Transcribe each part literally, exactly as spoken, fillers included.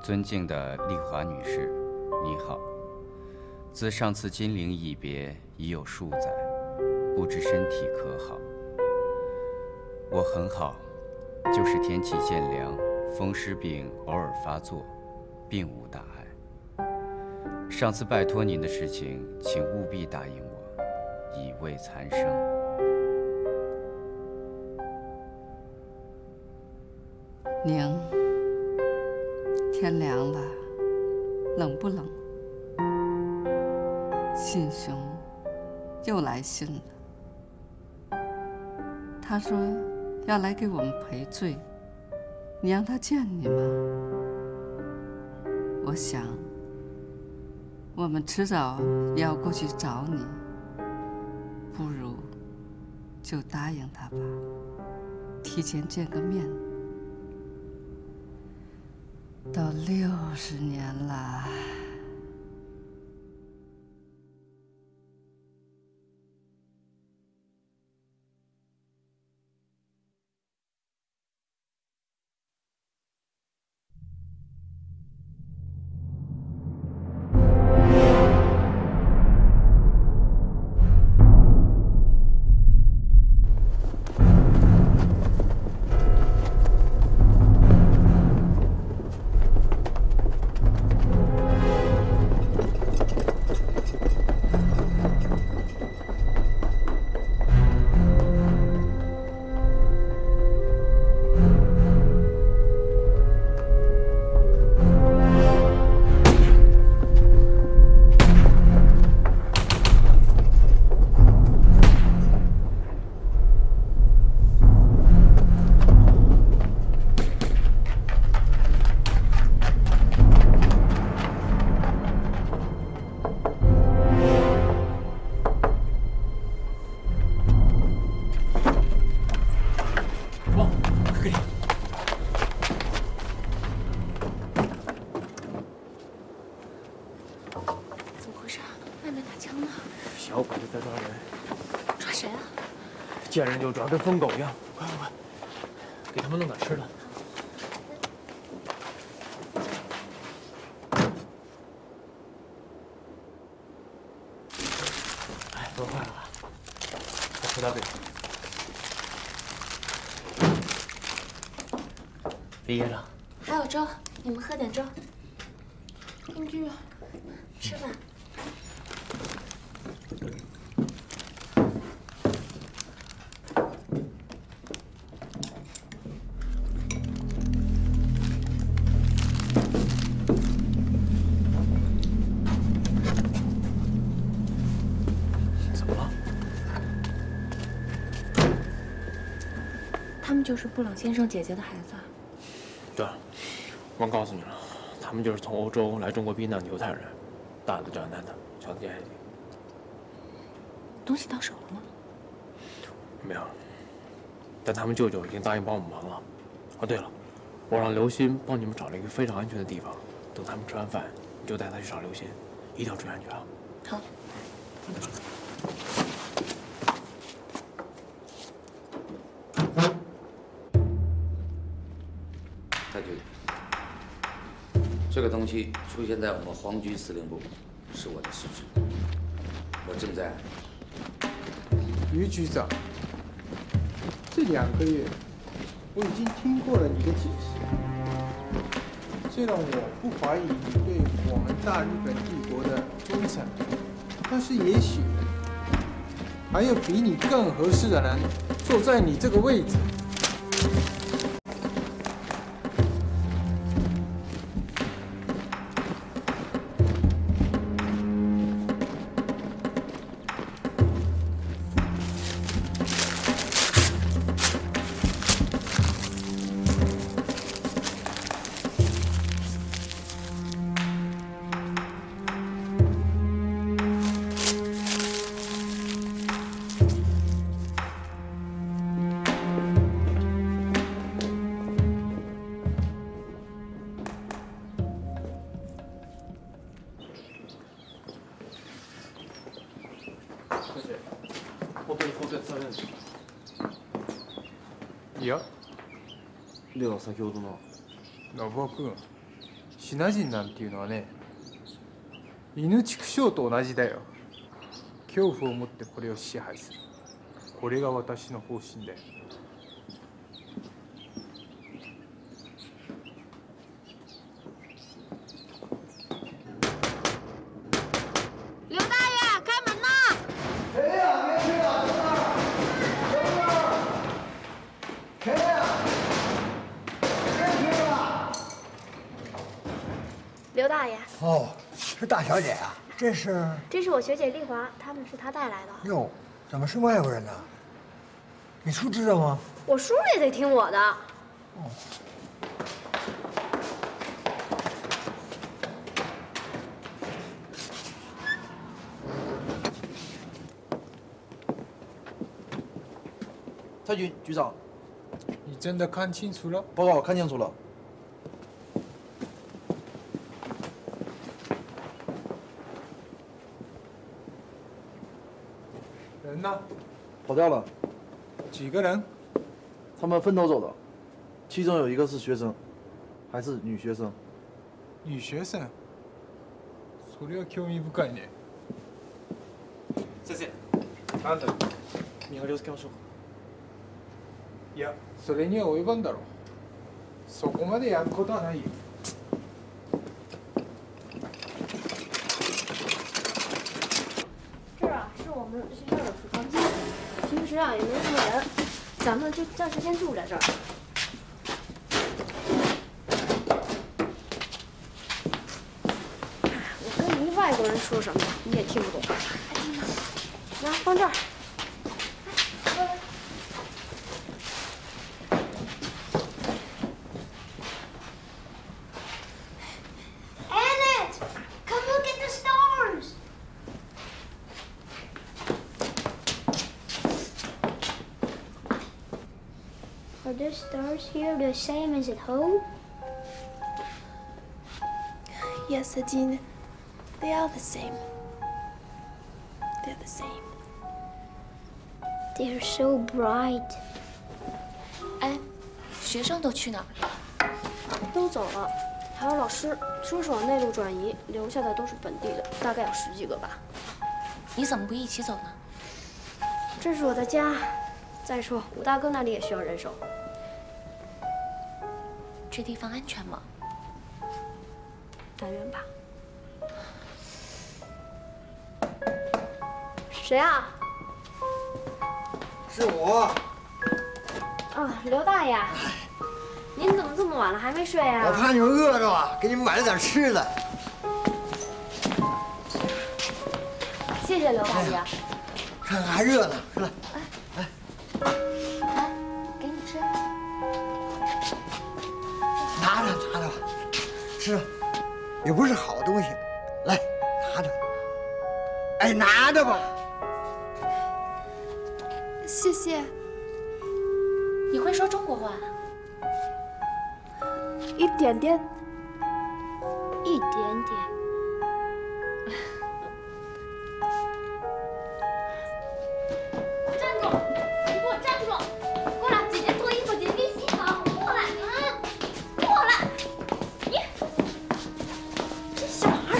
尊敬的丽华女士，你好。自上次金陵一别已有数载，不知身体可好？我很好，就是天气渐凉，风湿病偶尔发作，并无大碍。上次拜托您的事情，请务必答应我，以慰残生。 宁，天凉了，冷不冷？信兄又来信了，他说要来给我们赔罪，你让他见你吗？我想，我们迟早也要过去找你，不如就答应他吧，提前见个面。都六十年了。 见人就抓，跟疯狗一样！快快快，给他们弄点吃的。哎，喝坏了吧？再喝点水。别噎着。 还有粥，你们喝点粥。英居，吃吧。 就是布朗先生姐姐的孩子。 对，忘告诉你了，他们就是从欧洲来中国避难的犹太人，大的炸弹的，小的眼睛。 东西到手了吗？ 没有，但他们舅舅已经答应帮我们忙了。哦，对了，我让刘鑫帮你们找了一个非常安全的地方，等他们吃完饭，你就带他去找刘鑫，一定要注意安全啊。 好。 太君，这个东西出现在我们皇军司令部，是我的失职，我正在。 于局长，这两个月我已经听过了你的解释，虽然我不怀疑你对我们大日本帝国的忠诚，但是也许还有比你更合适的人坐在你这个位置。 いや、では先ほどの。 信君、 シナ人なんていうのはね、犬畜生と同じだよ。恐怖を持ってこれを支配する。これが私の方針だよ。 刘大爷，开门呐！ 谁呀？别去了，刘二，刘二，谁呀？别去了。 刘大爷， 哦，是大小姐啊，这是？ 这是我学姐丽华，他们是她带来的。 哟，怎么是外国人呢？你叔知道吗？ 我叔也得听我的。 哦。 蔡局局长， 你真的看清楚了？ 报告，我看清楚了。 人呢？ 跑掉了， 几个人？ 他们分头走的，其中有一个是学生，还是女学生。 女学生。それは興味深いね。 先生。なんだ。身代りをつけましょうか。 いや、それには及ばんだろう。そこまでやることはないよ。 这儿啊，是我们学校的储藏间，平时啊也没什么人，咱们就暂时先住在这儿。我跟一外国人说什么，你也听不懂，还听呢。来，放这儿。 Are the stars here the same as at home? Yes, Adine. They are the same. They're the same. They're so bright. 哎，学生都去哪儿了？ 都走了，还有老师，说是往内陆转移，留下的都是本地的，大概有十几个吧。 你怎么不一起走呢？ 这是我的家。再说，武大哥那里也需要人手。 这地方安全吗？ 但愿吧。谁啊？ 是我。 啊，刘大爷，您怎么这么晚了还没睡啊？ 我怕你们饿着啊，给你们买了点吃的。 谢谢刘大爷。 看看还热呢，是吧？ 哎， 来， 来，给你吃。 拿着拿着吧，吃，也不是好东西，来拿着，哎拿着吧。 谢谢。你会说中国话？ 一点点，一点点。站住！你给我站住！过来，姐姐脱衣服，姐姐给你洗好。过来，嗯。 过来，你这小孩儿。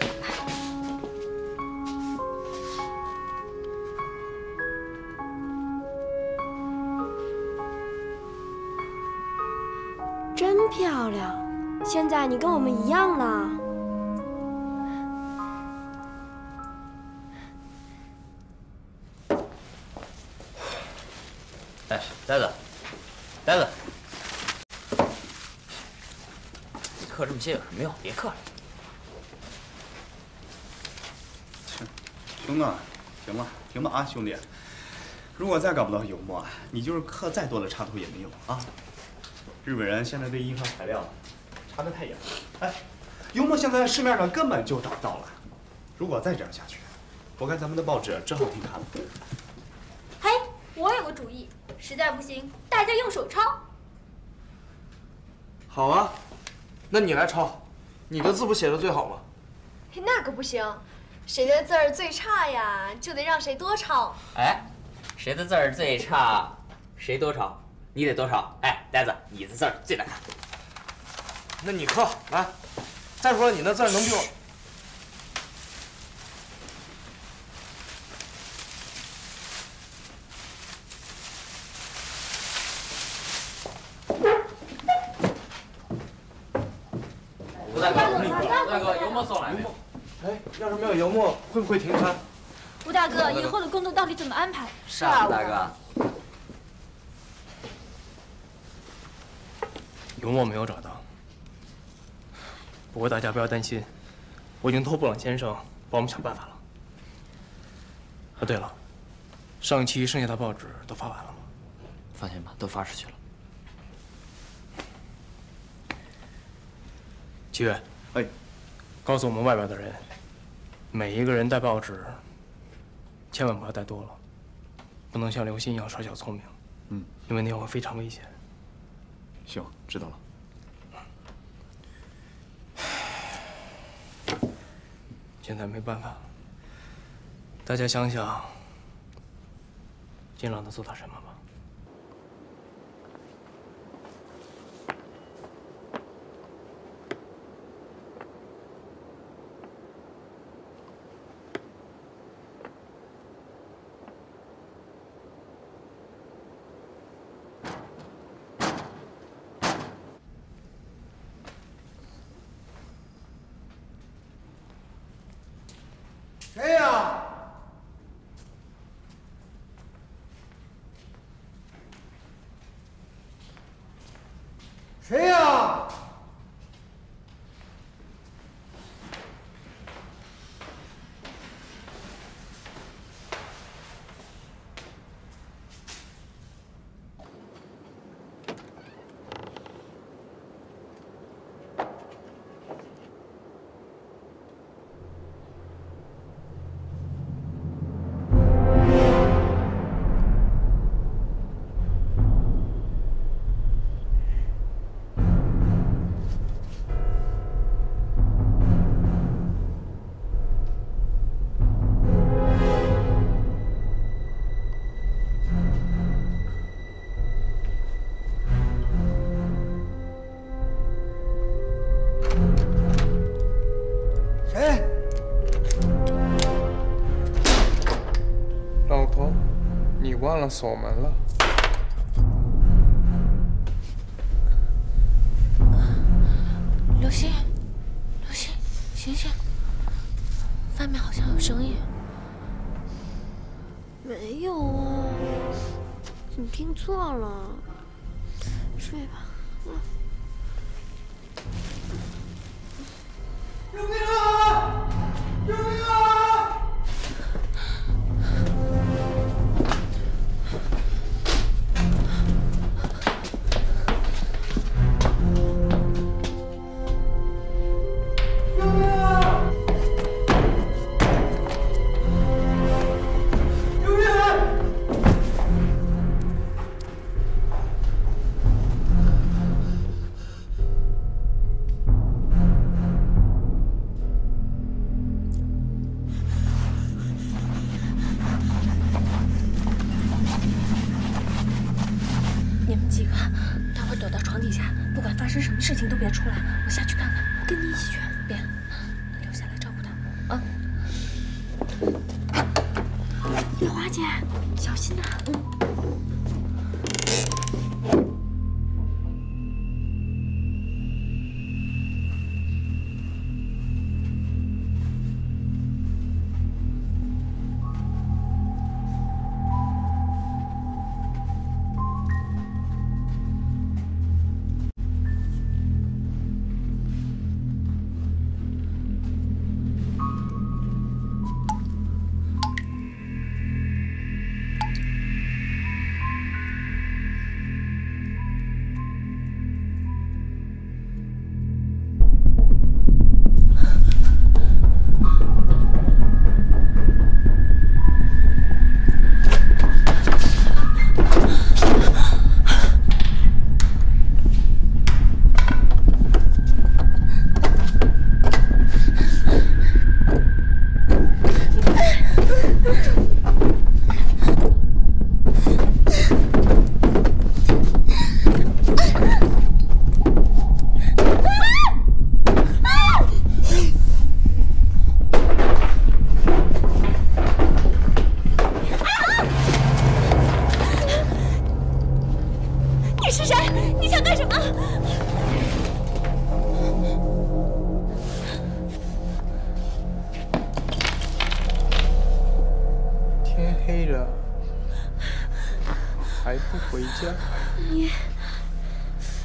真漂亮，现在你跟我们一样了。 哎，呆子，呆子。 刻这么些有什么用？别刻了。 行，兄弟，行了，行吧啊，兄弟。如果再搞不到油墨啊，你就是刻再多的插图也没用啊。日本人现在对印刷材料查得太严了。哎，油墨现在市面上根本就找不到了。如果再这样下去，我看咱们的报纸只好停刊了。 嘿，我有个主意，实在不行，大家用手抄。 好啊。 那你来抄，你的字不写的最好吗？ 那可不行，谁的字儿最差呀，就得让谁多抄。 哎，谁的字儿最差，谁多抄，你得多抄。哎，呆子，你的字儿最难看。 那你刻来， 再说你那字能比我…… 吴大哥，吴大哥，油墨送来没？ 哎，要是没有油墨，会不会停刊？ 吴大哥，以后的工作到底怎么安排？ 是啊，吴大哥。 油墨没有找到，不过大家不要担心，我已经托布朗先生帮我们想办法了。啊，对了，上一期剩下的报纸都发完了吗？ 放心吧，都发出去了。 七月， 哎， 告诉我们外边的人，每一个人带报纸，千万不要带多了，不能像刘鑫一样耍小聪明。 嗯， 因为那样会非常危险。 行，知道了。 现在没办法，大家想想，金朗能做到什么吧？ 谁呀？谁呀？ 老头，你忘了锁门了。 刘星，刘星，醒醒！外面好像有声音。没有啊，你听错了。睡吧，嗯。 救命啊！救命啊！救命啊！救命啊！ 你们几个，待会儿躲到床底下，不管发生什么事情都别出来。我下去看看。我跟你一起去。别，你留下来照顾他。啊。丽华姐，小心呐、啊。嗯。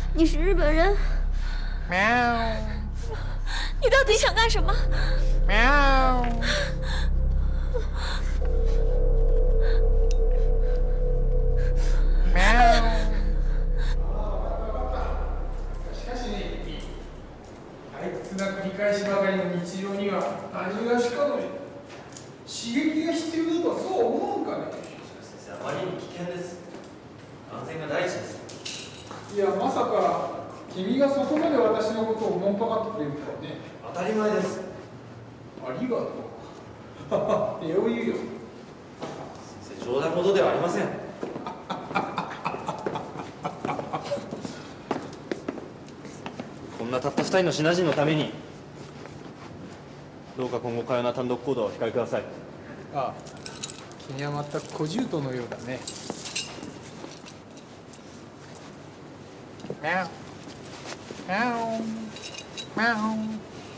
你是日本人？ 喵。 你到底想干什么？ 喵。喵。しかしね、退屈な繰り返しばかりの日常には味がしかのり。刺激が必要だとはそう思うかね。 先生、あまりに危険です。安全が第一です。 いや、まさか君がそこまで私のことをおもんぱかってくれるとはね。 当たり前です。 ありがとう。礼を言うよ。 先生、冗談事ではありません。こんなたった二人のシナ人のために、どうか今後かような単独行動をお控えください。 ああ、君は全く小獣人のようだね。喵。喵。喵。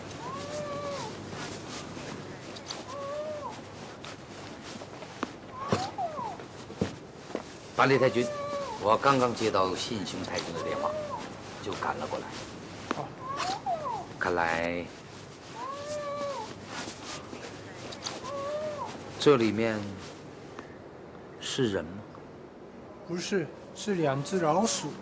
打猎太君，我刚刚接到信雄太君的电话，就赶了过来。看来这里面是人吗？ 不是，是两只老鼠。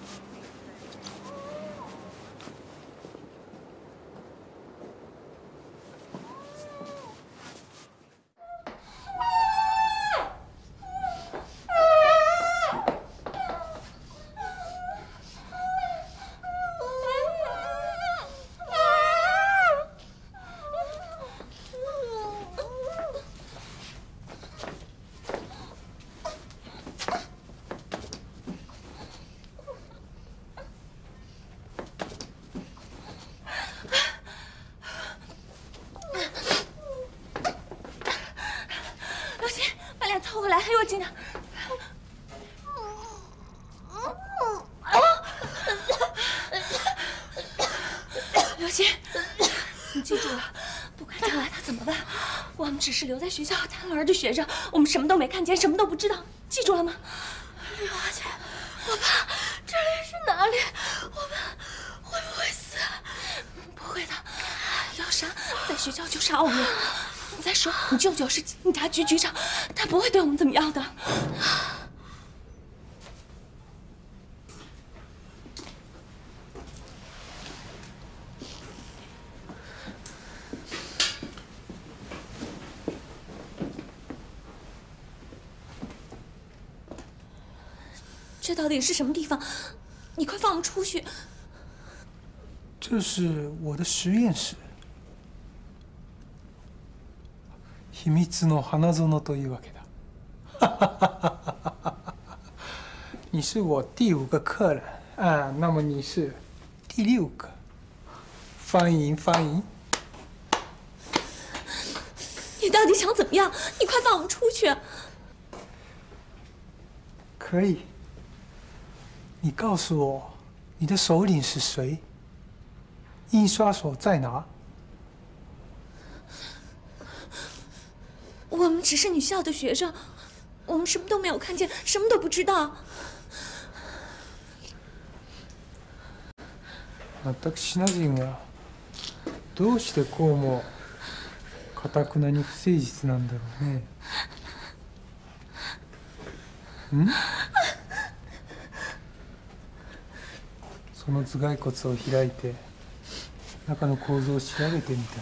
凑过来，离我近点。刘星，你记住了，不管将来他怎么办，我们只是留在学校贪玩的学生，我们什么都没看见，什么都不知道，记住了吗？刘阿姐，我怕这里是哪里？我们会不会死？不会的，要杀在学校就杀我们。再说，你舅舅是警察局局长，他不会对我们怎么样的。这到底是什么地方？你快放我们出去！ 这是我的实验室。 秘密の花園というわけだ。你是我第五个客人啊，那么你是第六个。欢迎欢迎。 你到底想怎么样？你快放我们出去！ 可以。你告诉我，你的首领是谁？印刷所在哪？ 我们只是女校的学生，我们什么都没有看见，什么都不知道。 全くシナ人はどうしてこうも頑くなに不誠実なんだろうね。ん？その頭蓋骨を開いて中の構造を調べてみたい。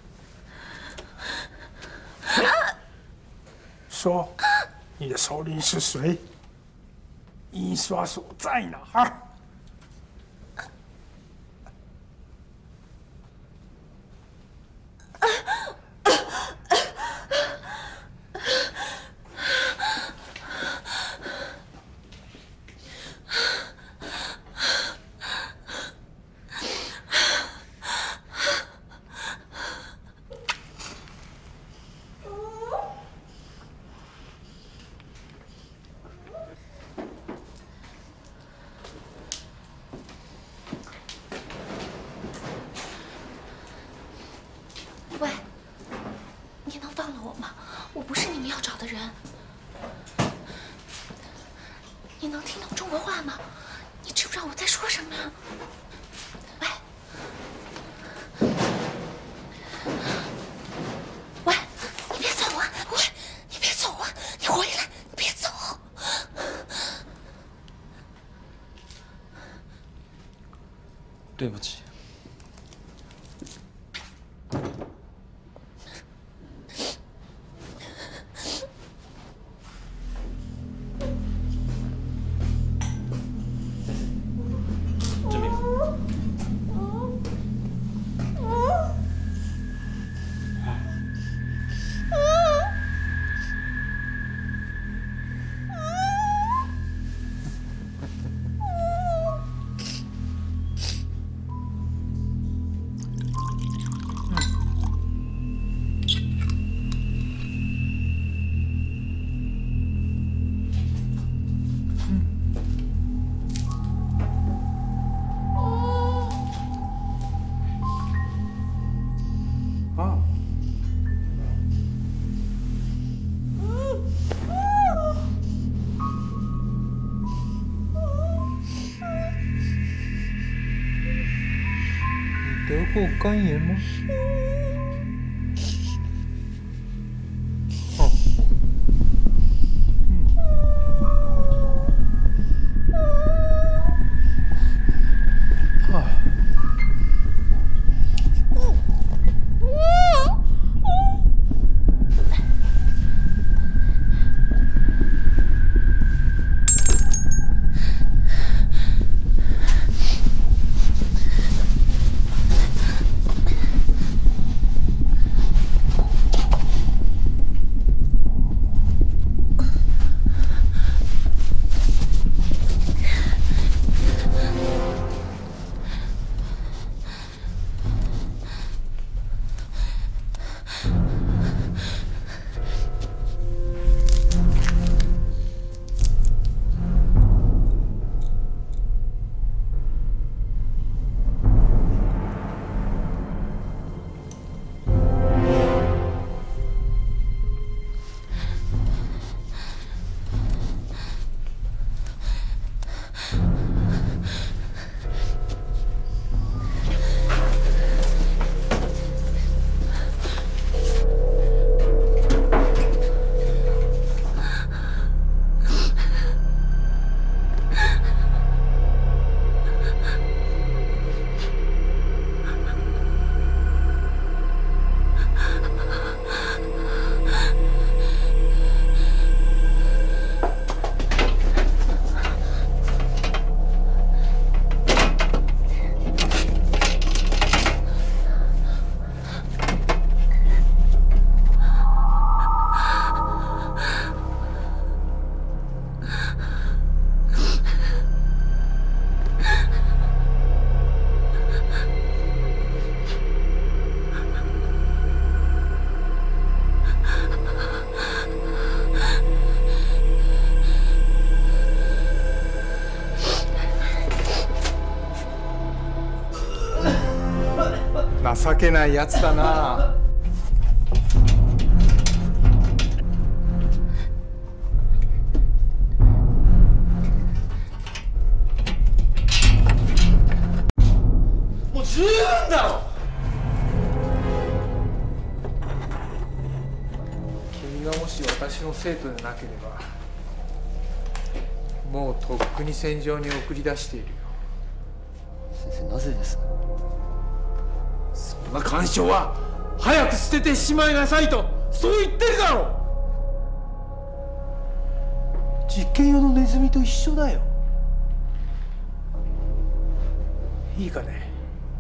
说，你的首领是谁？印刷所在哪儿？ 对不起。志明。 得过肝炎吗？哦，嗯，啊，情けないやつだな。 もう十分だろ。 君がもし私の生徒でなければもうとっくに戦場に送り出しているよ。 先生、なぜです？ そんな干渉は早く捨ててしまいなさいとそう言ってるだろう。実験用のネズミと一緒だよ。いいかね、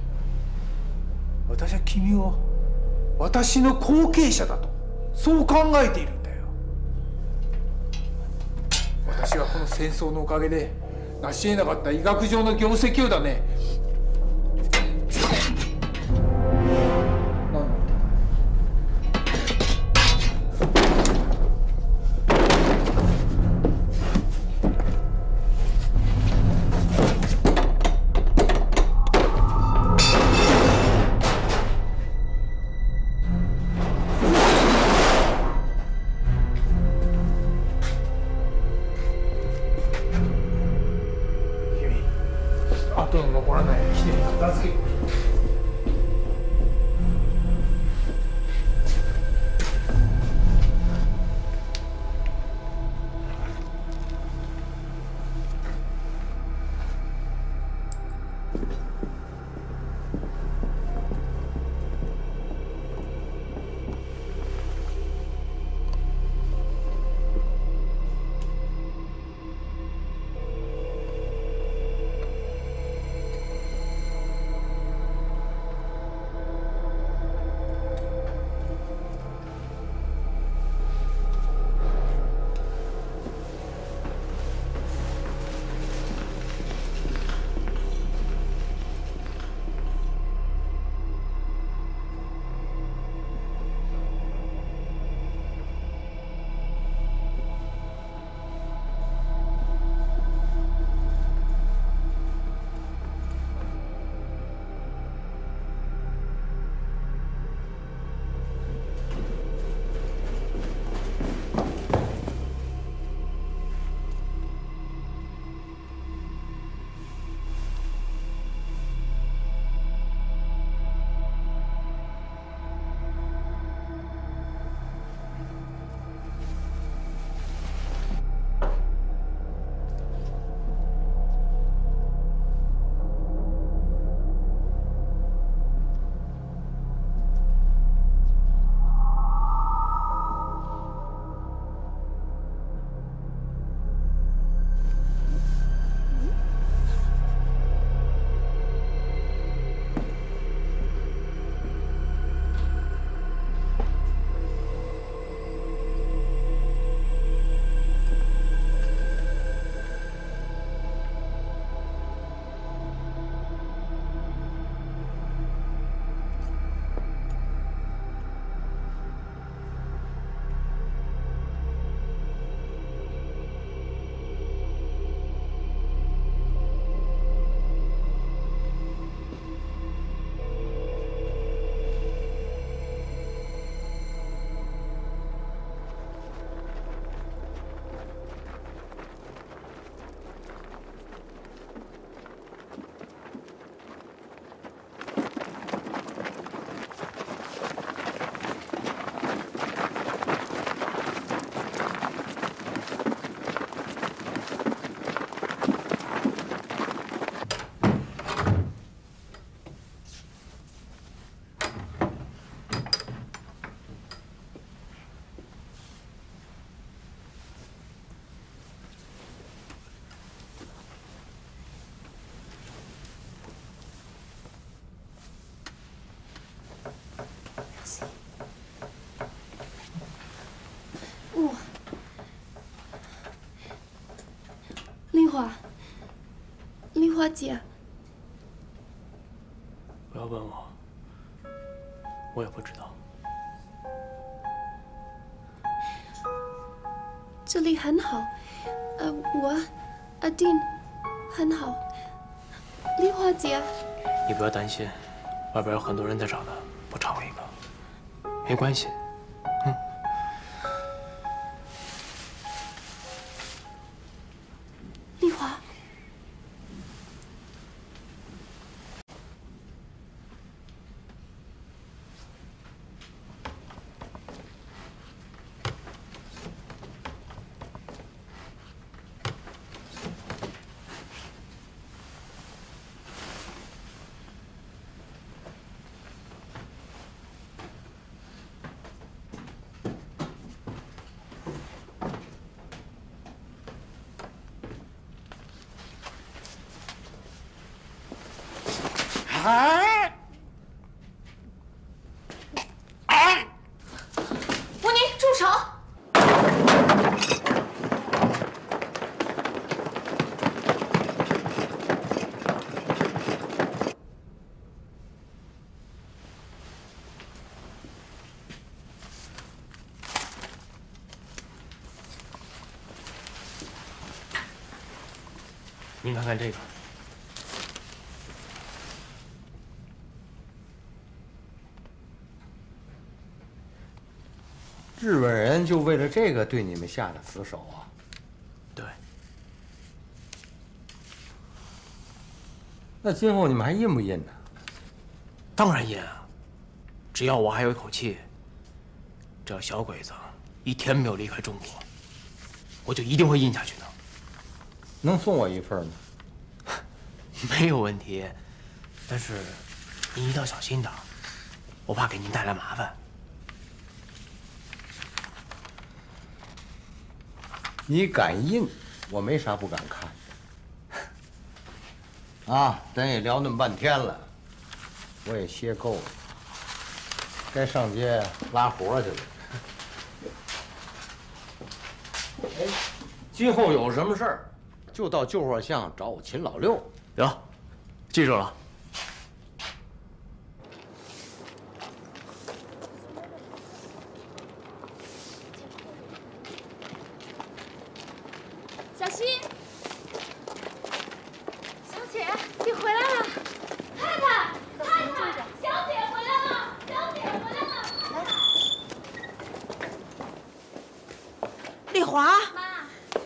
私は君を私の後継者だとそう考えているんだよ。私はこの戦争のおかげで成し得なかった医学上の業績をだね、後の残らないきれいに片付ける。 华，丽华姐， 不要问我，我也不知道。 这里很好，呃，我，阿丁，很好。丽华姐， 你不要担心，外边有很多人在找他，不差我一个，没关系。嗯。 丽华。 哎！哎！ 吴宁，住手！ 您看看这个。 日本人就为了这个对你们下的死手啊？ 对。 那今后你们还印不印呢？ 当然印啊！只要我还有一口气，只要小鬼子一天没有离开中国，我就一定会印下去的。 能送我一份吗？ 没有问题，但是您一定要小心点，我怕给您带来麻烦。 你敢印，我没啥不敢看。啊，咱也聊那么半天了，我也歇够了，该上街拉活去了。哎，今后有什么事儿，就到旧货巷找我秦老六。 得，记住了。 小新，小姐，你回来了！太太，太太，小姐回来了！小姐回来了！ 丽华， 妈，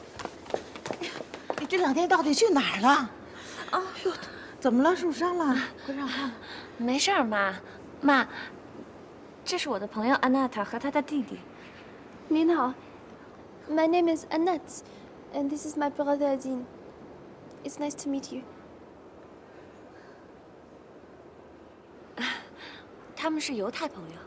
你这两天到底去哪儿了？啊，哟，怎么了？受伤了？快让我看看。 没事儿，妈。妈，这是我的朋友安娜塔和她的弟弟。 您好 ，My name is Annette. And this is my brother Adin. It's nice to meet you. 他们是犹太朋友。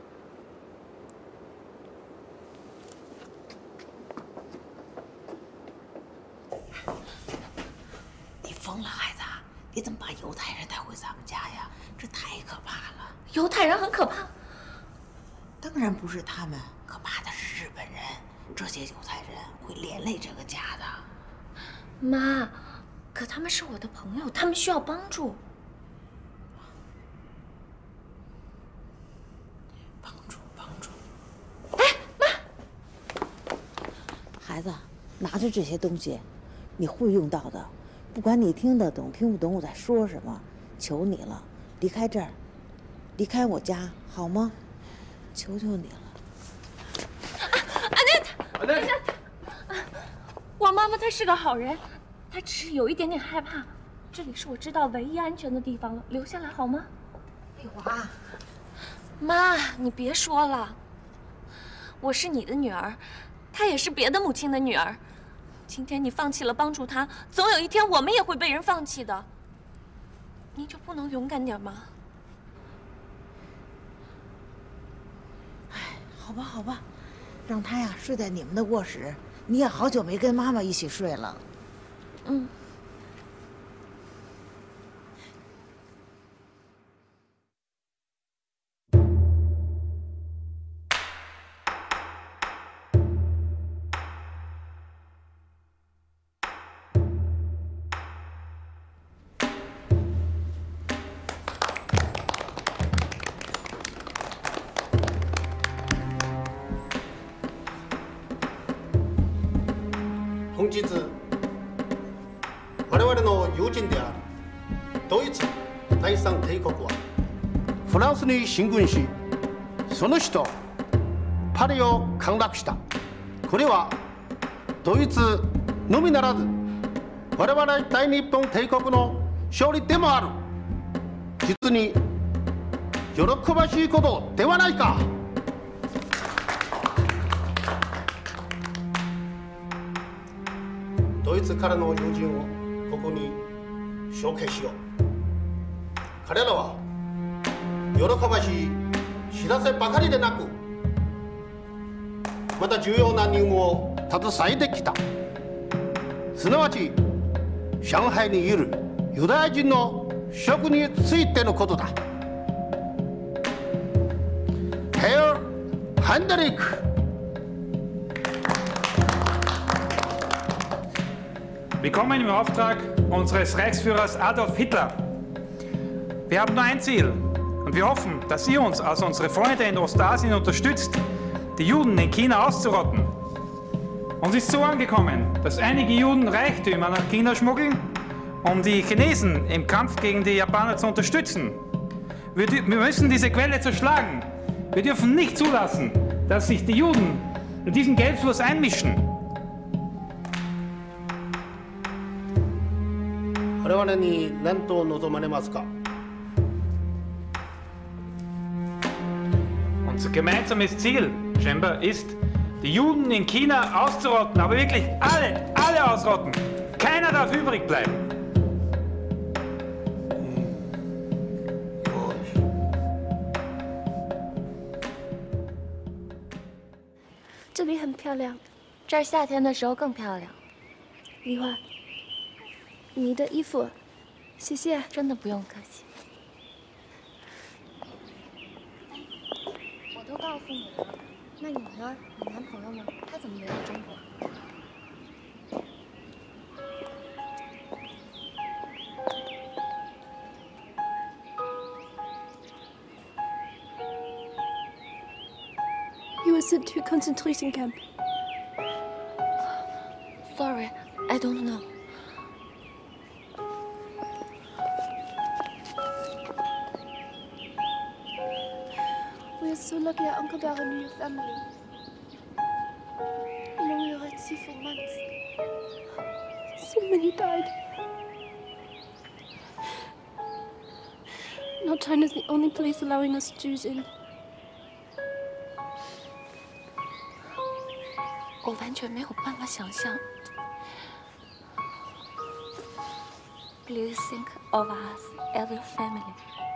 你疯了，孩子！你怎么把犹太人带回咱们家呀？这太可怕了！ 犹太人很可怕。 当然不是他们，可怕的是日本人。 这些犹太人会连累这个家的， 妈。可他们是我的朋友，他们需要帮助。 帮助，帮助。哎，妈！孩子，拿着这些东西，你会用到的。不管你听得懂听不懂我在说什么，求你了，离开这儿，离开我家，好吗？求求你了。 等一下，我妈妈她是个好人，她只是有一点点害怕。这里是我知道唯一安全的地方了，留下来好吗？ 丽华， 妈，你别说了，我是你的女儿，她也是别的母亲的女儿。今天你放弃了帮助她，总有一天我们也会被人放弃的。你就不能勇敢点吗？ 哎，好吧，好吧。 让他呀睡在你们的卧室，你也好久没跟妈妈一起睡了。 嗯。 日我々の友人であるドイツ第三帝国はフランスに進軍しその首都パリを陥落した。これはドイツのみならず我々大日本帝国の勝利でもある。実に喜ばしいことではないか。ドイツからの友人をここに紹介しよう。彼らは喜ばしい知らせばかりでなくまた重要な任務を携えてきた。すなわち上海にいるユダヤ人の職についてのことだ。Herr Hendrik. Wir kommen im Auftrag unseres Reichsführers Adolf Hitler. Wir haben nur ein Ziel und wir hoffen, dass ihr uns als unsere Freunde in Ostasien unterstützt, die Juden in China auszurotten. Uns ist so angekommen, dass einige Juden Reichtümer nach China schmuggeln, um die Chinesen im Kampf gegen die Japaner zu unterstützen. Wir, wir müssen diese Quelle zerschlagen. Wir dürfen nicht zulassen, dass sich die Juden in diesen Geldfluss einmischen. 我々に何と望まれますか。 Unser gemeinsames Ziel, scheinbar, ist, die Juden in China auszurotten, aber wirklich alle, alle ausrotten. Keiner darf übrig bleiben. 这里很漂亮， 这儿夏天的时候更漂亮。 梨花，你的衣服，谢谢。 真的不用客气。我都告诉你了，那你呢？你男朋友呢？他怎么没来中国？ He was sent to a concentration camp. Sorry, I don't know. We are so lucky our Uncle Darren knew your family. You know, we were at sea for months. So many died. Now China's the only place allowing us Jews in. 我完全没有办法想象。Please think of us as a family.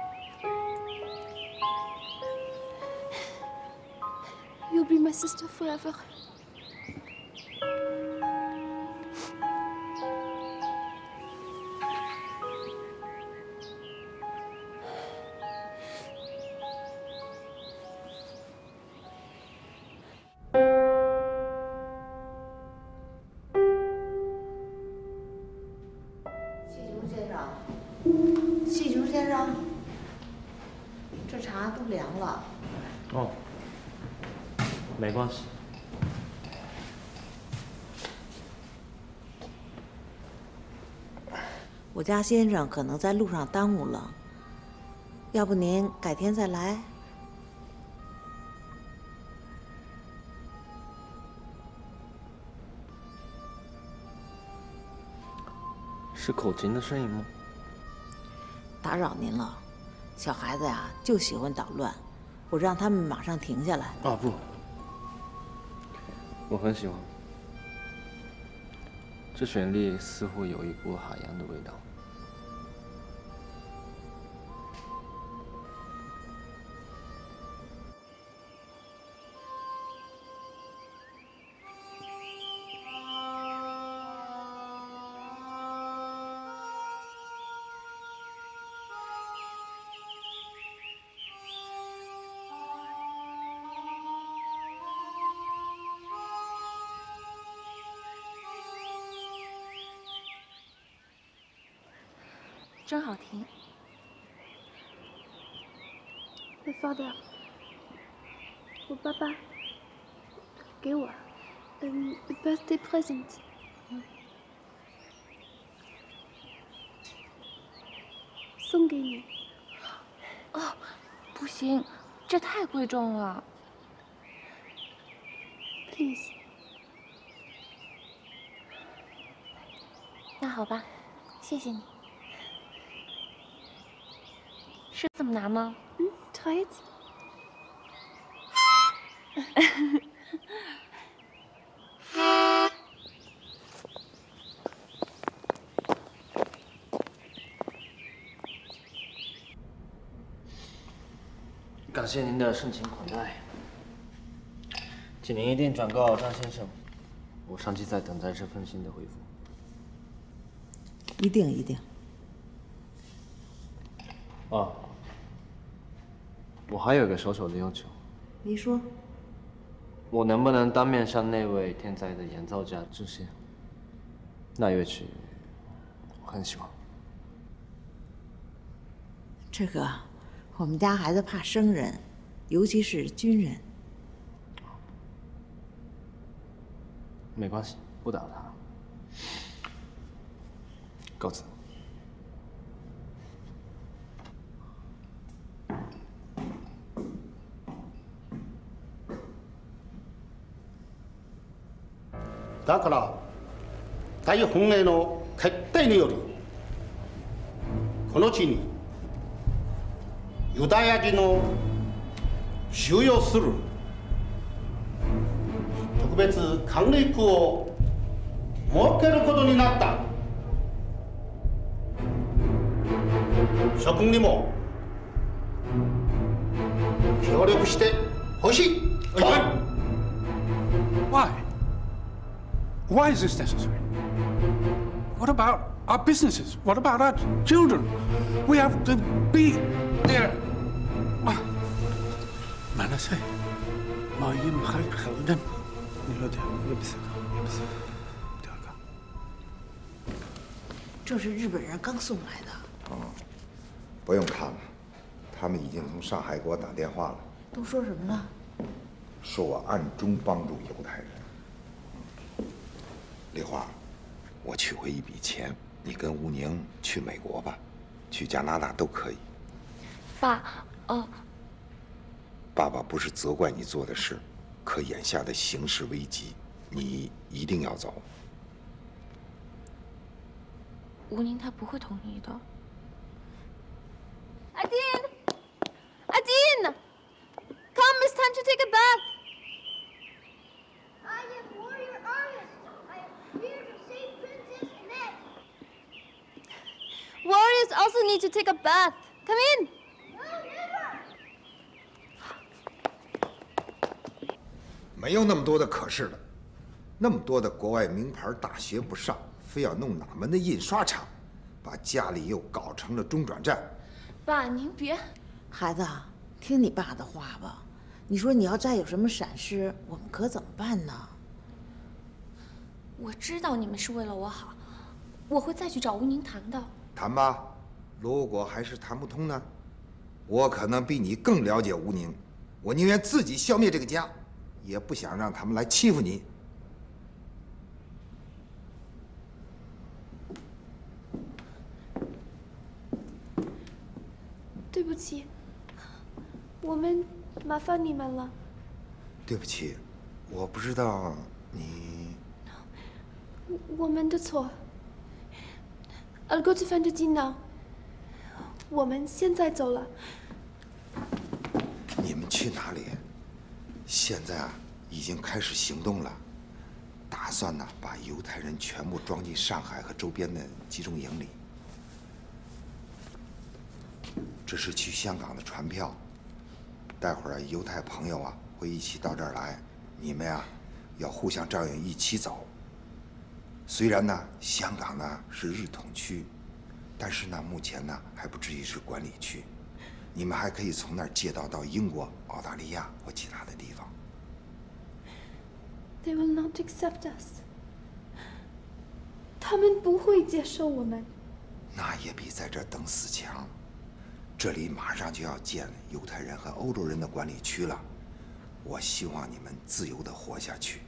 You'll be my sister forever. 我家先生可能在路上耽误了，要不您改天再来？ 是口琴的声音吗？ 打扰您了，小孩子呀就喜欢捣乱，我让他们马上停下来。 啊不，我很喜欢。这旋律似乎有一股海洋的味道。 真好听。 My father， 我爸爸给我，嗯 ，a birthday present。 送给你。 哦，不行，这太贵重了。 Please。 那好吧，谢谢你。是这么拿吗？ 嗯 ，try it。 感谢您的盛情款待，请您一定转告张先生，我长期在等待这封信的回复。 一定一定。 哦，我还有个小小的要求， 你说。 我能不能当面向那位天才的演奏家致谢？那乐曲我很喜欢。 这个，我们家孩子怕生人，尤其是军人。 没关系，不打扰他。告辞。 だから大本営の決定によりこの地にユダヤ人を収容する特別管理区を設けることになった。諸君にも協力してほしい。 Why? Why is this necessary? What about our businesses? What about our children? We have to be there. Manase, Mayim Khalid Khalidem. 这是日本人刚送来的。 哦，不用看了，他们已经从上海给我打电话了。 都说什么了？ 说我暗中帮助犹太人。丽华，我取回一笔钱，你跟吴宁去美国吧，去加拿大都可以。 爸，哦。 爸爸不是责怪你做的事，可眼下的形势危急，你一定要走。 吴宁他不会同意的。 Adin! Adin! Come, it's time to take a bath. I am warrior Arist. I am here to save Princess Annette. Warriors also need to take a bath. Come in. No, never. 没有那么多的可是的，那么多的国外名牌大学不上，非要弄哪门的印刷厂，把家里又搞成了中转站。 爸，您别。 孩子，听你爸的话吧。你说你要再有什么闪失，我们可怎么办呢？ 我知道你们是为了我好，我会再去找吴宁谈的。 谈吧，如果还是谈不通呢？我可能比你更了解吴宁，我宁愿自己消灭这个家，也不想让他们来欺负你。 对不起，我们麻烦你们了。 对不起，我不知道你。 我们的错。I'll go to find Adin now. 我们现在走了。 你们去哪里？现在啊，已经开始行动了，打算呢把犹太人全部装进上海和周边的集中营里。这是去香港的船票，待会儿犹太朋友啊会一起到这儿来，你们呀要互相照应，一起走。虽然呢，香港呢是日统区，但是呢，目前呢还不至于是管理区。你们还可以从那儿借道到英国、澳大利亚或其他的地方。 They will not accept us. 他们不会接受我们。 那也比在这儿等死强。这里马上就要建犹太人和欧洲人的管理区了，我希望你们自由地活下去。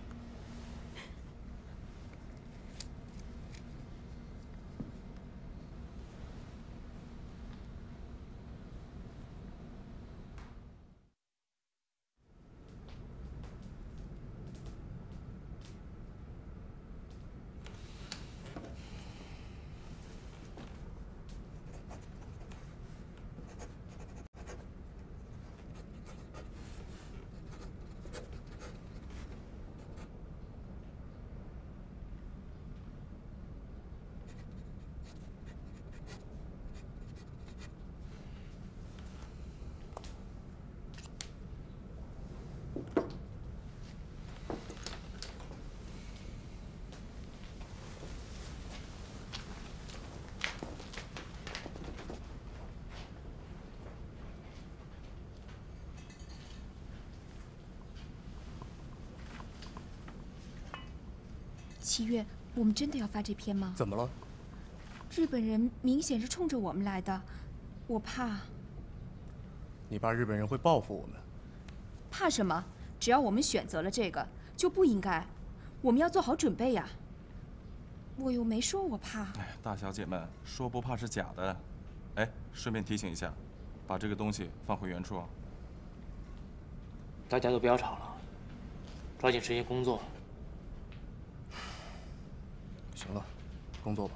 七月，我们真的要发这篇吗？ 怎么了？ 日本人明显是冲着我们来的，我怕。 你怕日本人会报复我们？ 怕什么？只要我们选择了这个，就不应该。我们要做好准备呀。我又没说我怕。 哎，大小姐们，说不怕是假的。哎，顺便提醒一下，把这个东西放回原处啊。 大家都不要吵了，抓紧时间工作。行了，工作吧。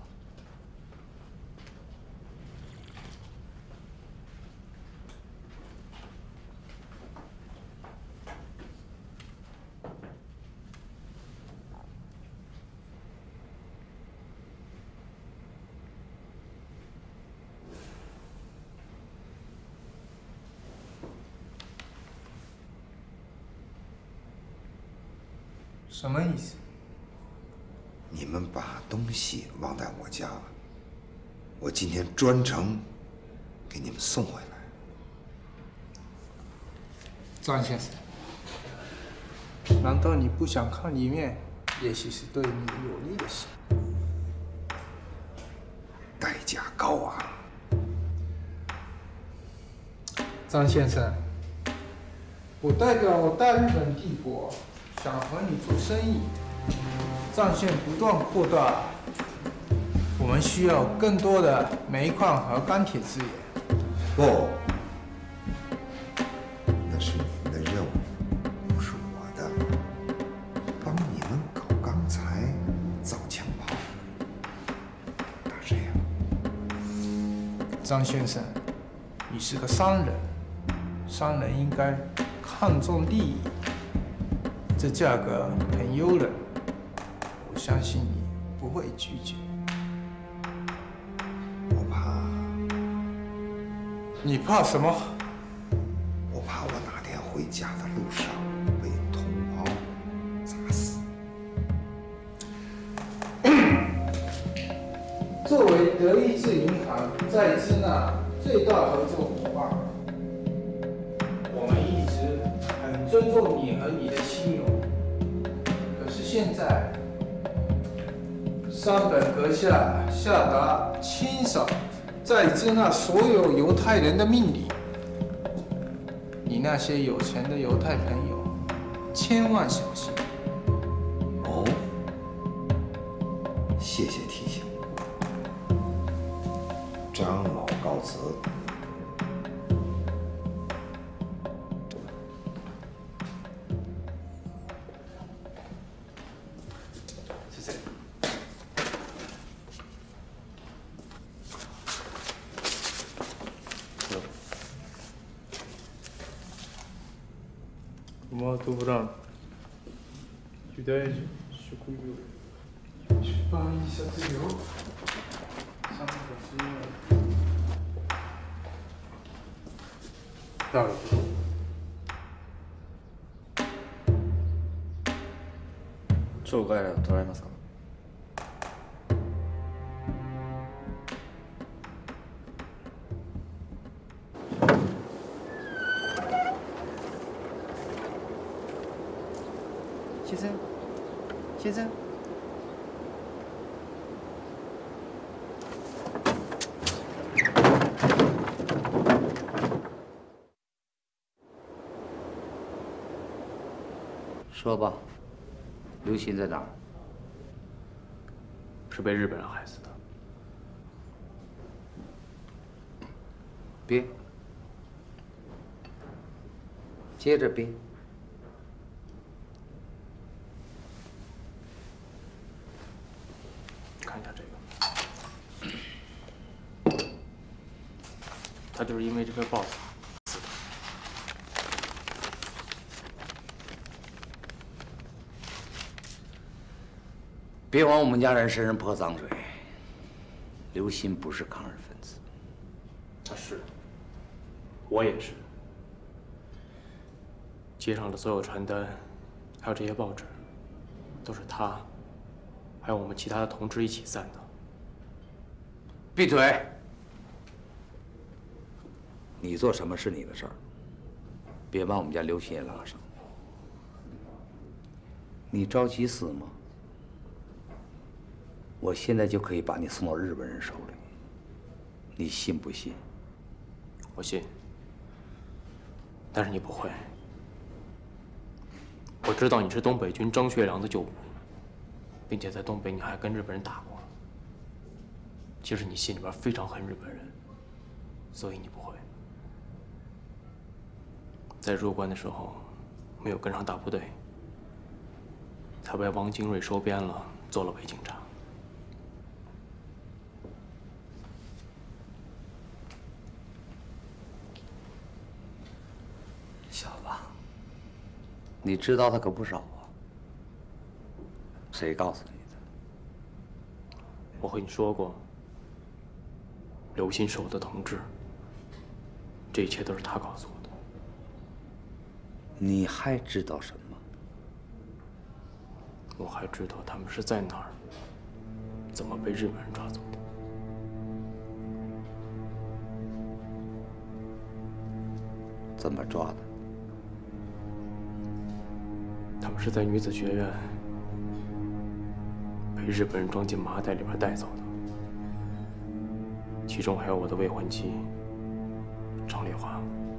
什么意思？ 你们把东西忘在我家了，我今天专程给你们送回来。 张先生，难道你不想看里面？也许是对你有利的事。 代价高啊！ 张先生，我代表我大日本帝国想和你做生意，战线不断扩大，我们需要更多的煤矿和钢铁资源。 不，那是你们的任务，不是我的。帮你们搞钢材、造枪炮，打谁呀？ 张先生，你是个商人，商人应该看重利益。这价格很诱人，我相信你不会拒绝。 我怕。 你怕什么？ 我怕我哪天回家的路上被同胞砸死。 作为德意志银行在支那最大合作伙伴，我们一直很尊重你和你的信用。可是现在，山本阁下下达清扫在支那所有犹太人的命令，你那些有钱的犹太朋友，千万小心。 哦，谢谢提醒。长老告辞。 谢谢。 고마워도브란 유다의 쇼쿠유 출판이 있었어요. 상관없어요. 나를 超外来を捉えますか？ 先生，先生。 说吧，刘鑫在哪儿？ 是被日本人害死的。 编，接着编。 看一下这个，他就是因为这份报纸死的。 别往我们家人身上泼脏水。刘鑫不是抗日分子。 他是，我也是。街上的所有传单，还有这些报纸，都是他，还有我们其他的同志一起散的。 闭嘴！你做什么是你的事儿，别把我们家刘鑫也拉上。你着急死吗？ 我现在就可以把你送到日本人手里，你信不信？ 我信，但是你不会。我知道你是东北军张学良的旧部，并且在东北你还跟日本人打过。其实你心里边非常恨日本人，所以你不会。在入关的时候，没有跟上大部队，才被王精锐收编了，做了伪警察。 小子，你知道的可不少啊。谁告诉你的？ 我和你说过，刘鑫是我的同志，这一切都是他告诉我的。 你还知道什么？ 我还知道他们是在哪儿，怎么被日本人抓走的。 怎么抓的？ 他们是在女子学院被日本人装进麻袋里边带走的，其中还有我的未婚妻张丽华。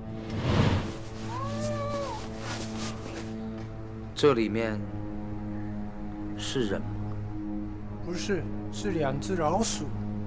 这里面是人吗？ 不是，是两只老鼠。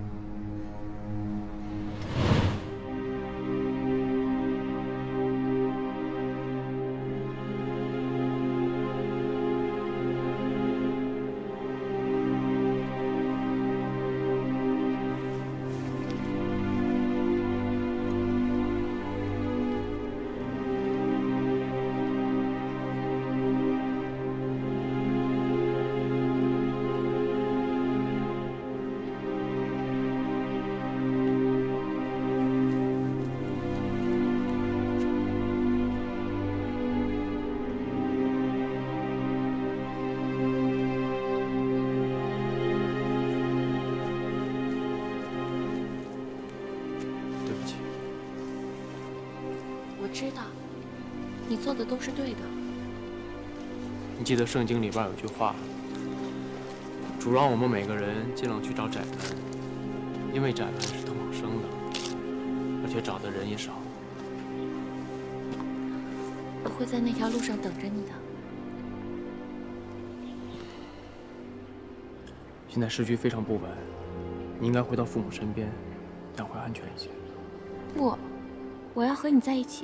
知道，你做的都是对的。 你记得圣经里边有句话：“主让我们每个人尽量去找窄门，因为窄门是通往生的，而且找的人也少。” 我会在那条路上等着你的。 现在时局非常不稳，你应该回到父母身边，这样会安全一些。 不，我要和你在一起。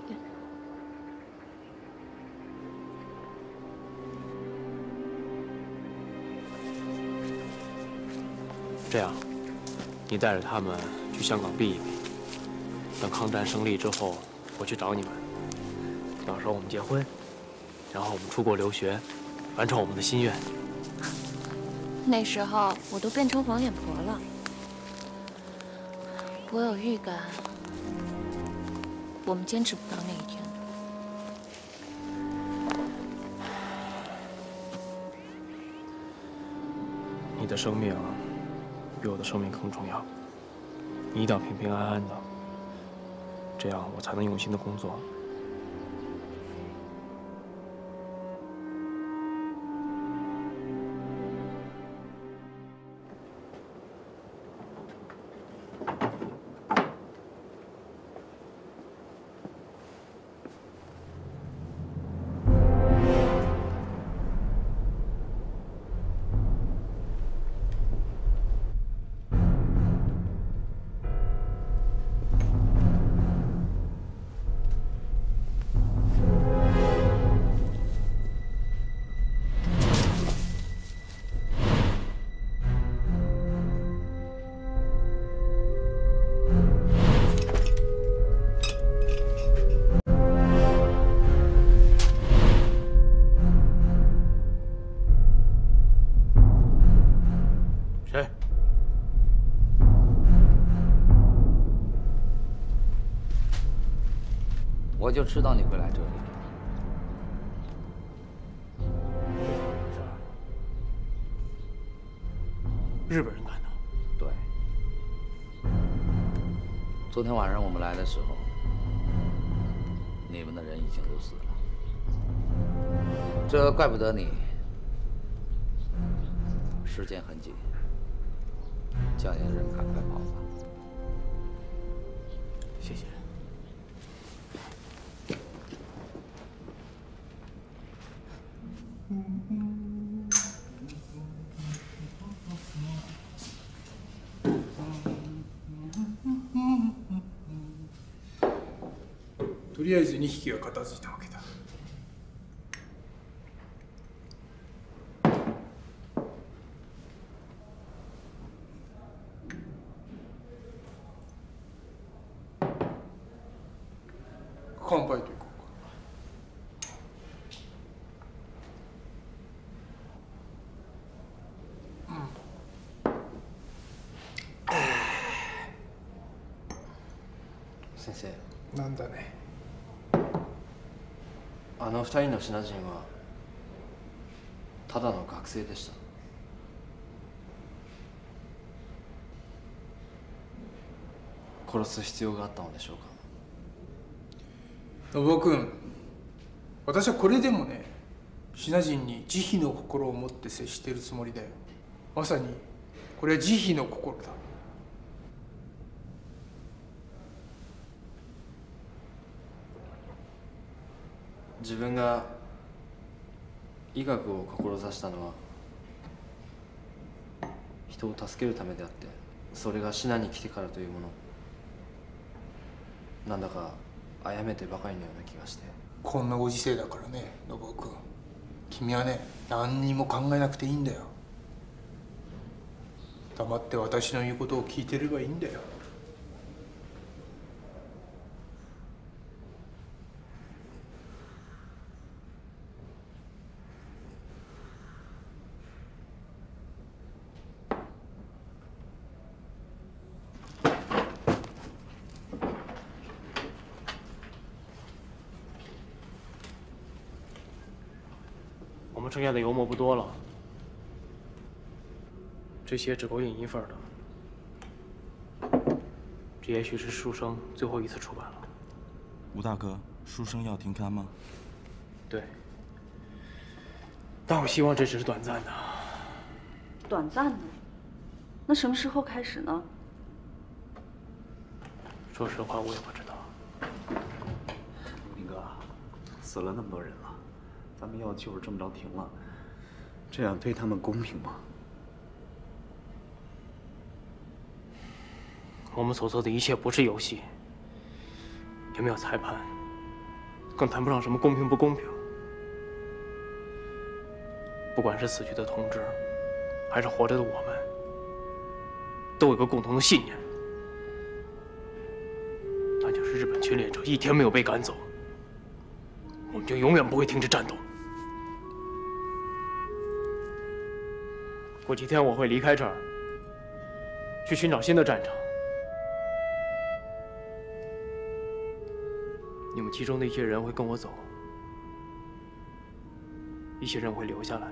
这样，你带着他们去香港避一避。等抗战胜利之后，我去找你们。到时候我们结婚，然后我们出国留学，完成我们的心愿。 那时候我都变成黄脸婆了。我有预感，我们坚持不到那一天。 你的生命比我的生命更重要，你一定要平平安安的，这样我才能用心的工作。 我就知道你会来这里。 日本人干的？ 对。昨天晚上我们来的时候，你们的人已经都死了。这怪不得你。时间很紧， 叫点人赶快跑吧。 谢谢。 とりあえずにひきが片付いたわけだ。乾杯といこうか。 先生。 なんだね。 あの二人のシナ人はただの学生でした。殺す必要があったのでしょうか。 信夫君、私はこれでもね、シナ人に慈悲の心を持って接しているつもりだよ。まさにこれは慈悲の心だ。 自分が医学を志したのは人を助けるためであって、それがシナに来てからというもの、なんだか殺めてばかりのような気がして。 こんなご時世だからね、信夫君、君はね、何にも考えなくていいんだよ。黙って私の言うことを聞いてればいいんだよ。 我们剩下的油墨不多了，这些只够印一份的。这也许是书生最后一次出版了。 吴大哥，书生要停刊吗？ 对，但我希望这只是短暂的。 短暂的？那什么时候开始呢？ 说实话，我也不知道。 林哥，死了那么多人了，咱们要就是这么着停了，这样对他们公平吗？ 我们所做的一切不是游戏，也没有裁判，更谈不上什么公平不公平。不管是死去的同志，还是活着的我们，都有一个共同的信念，那就是日本侵略者一天没有被赶走，我们就永远不会停止战斗。过几天我会离开这儿，去寻找新的战场。你们其中的一些人会跟我走，一些人会留下来。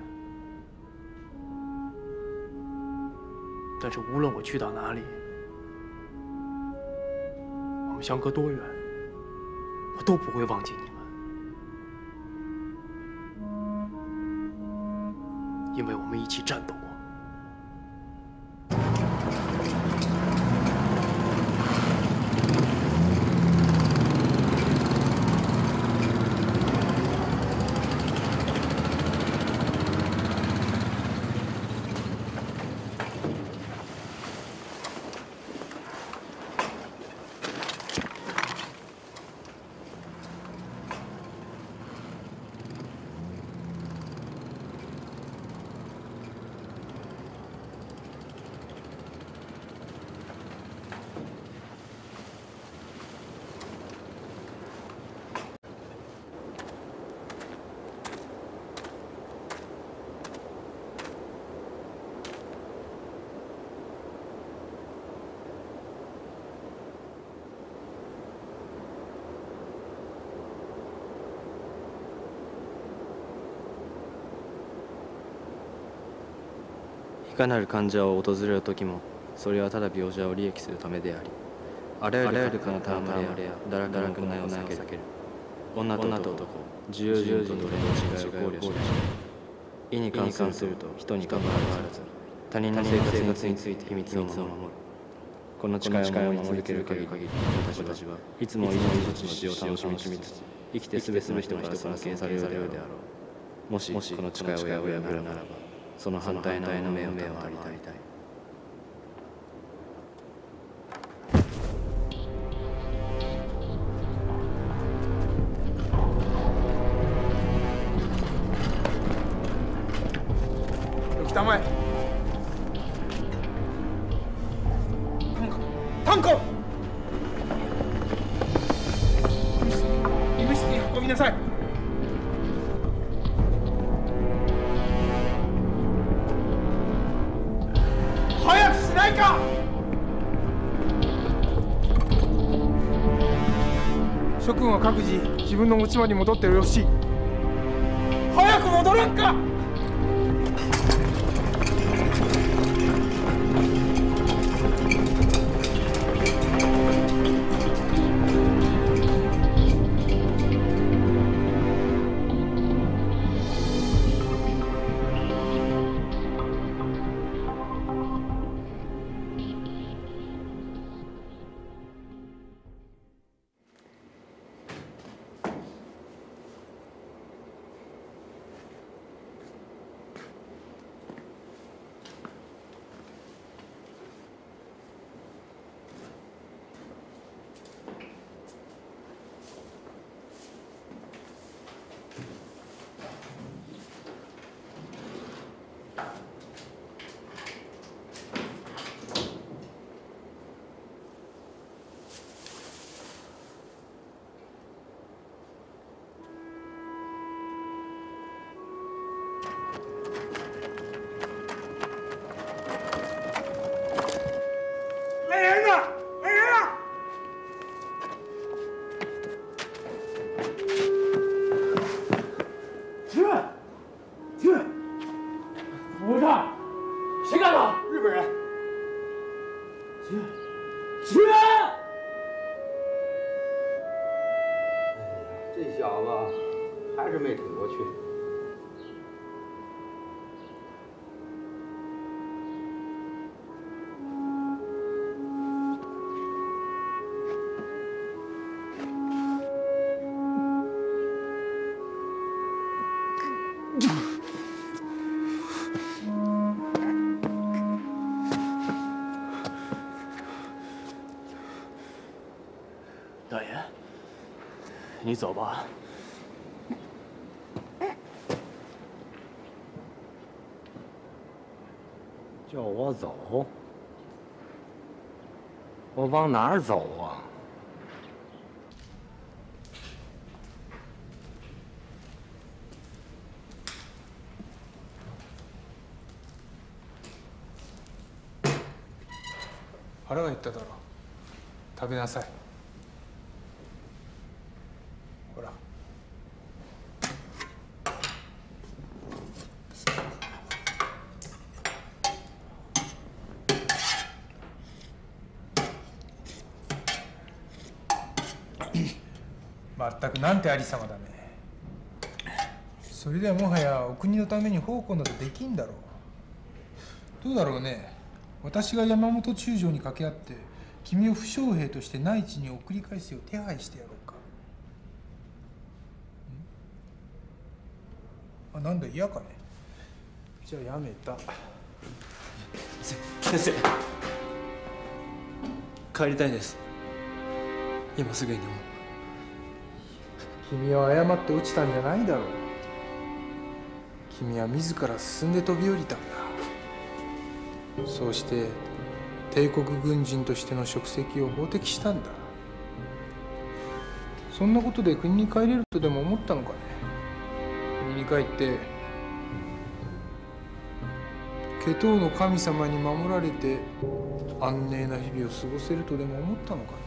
但是无论我去到哪里，我们相隔多远，我都不会忘记你们，因为我们一起战斗过。 いかなる患者を訪れる時も、それはただ病者を利益するためであり、あらゆるかなたわまれや堕落の行いを避ける。女と男、自由人と奴隷の違いを考慮し、意に関すると人に関わらず、 他人の生活について秘密を守る。この誓いを守り続ける限り、私はいつも以上に土地を楽しみつつ、生きてすべての人から尊敬されるであろう。もしこの誓いを破るならば、その反対の目を見たい。 北前。タンコ。医務室に運びなさい。早くしないか。諸君は各自自分の持ち場に戻ってよろしい。早く戻らんか。 大爷，你走吧。 叫我走，我往哪儿走啊？ 腹が減っただろ。食べなさい。ほら。まったくなんてありさまだね。それではもはやお国のために奉公などできんだろう。どうだろうね。私が山本中将に掛け合って君を負傷兵として内地に送り返すよう手配してやろうか。あ、なんだ嫌かね。じゃあやめた。 先生、帰りたいです。今すぐにでも。 君は誤って落ちたんじゃないだろう。君は自ら進んで飛び降りたんだ。そうして帝国軍人としての職責を放棄したんだ。そんなことで国に帰れるとでも思ったのかね。国に帰って祁答の神様に守られて安寧な日々を過ごせるとでも思ったのかね。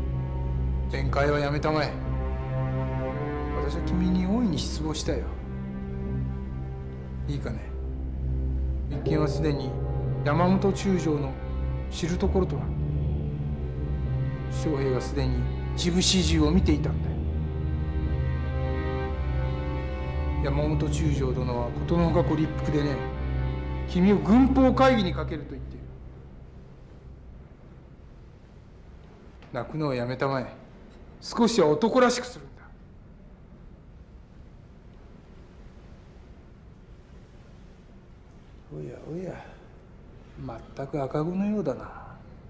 弁解はやめたまえ。私は君に大いに失望したよ。 いいかね。一件はすでに山本中将の知るところとなる。将兵がすでに一部始終を見ていたんだよ。山本中将殿はことのほかご立腹でね、君を軍法会議にかけると言っている。泣くのをやめたまえ。少しは男らしくするんだ。おやおや、まったく赤子のようだな。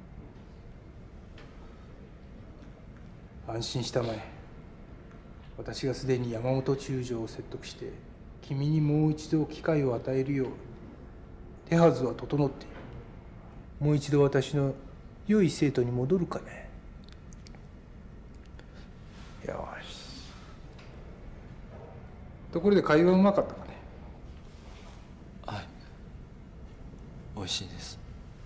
安心したまえ。私がすでに山本中将を説得して君にもう一度機会を与えるよう手はずは整っている。もう一度私の良い生徒に戻るかね。よし。ところで会話うまかったかね。 はい、美味しいです。